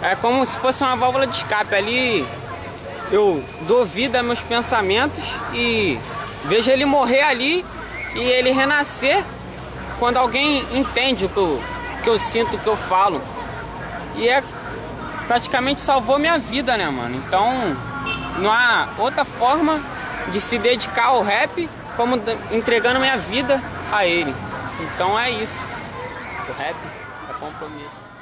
É como se fosse uma válvula de escape. Ali eu dou vida a meus pensamentos e vejo ele morrer ali e ele renascer quando alguém entende o que eu sinto, o que eu falo. E praticamente salvou minha vida, né, mano? Então não há outra forma de se dedicar ao rap como entregando minha vida a ele. Então é isso. O rap é compromisso.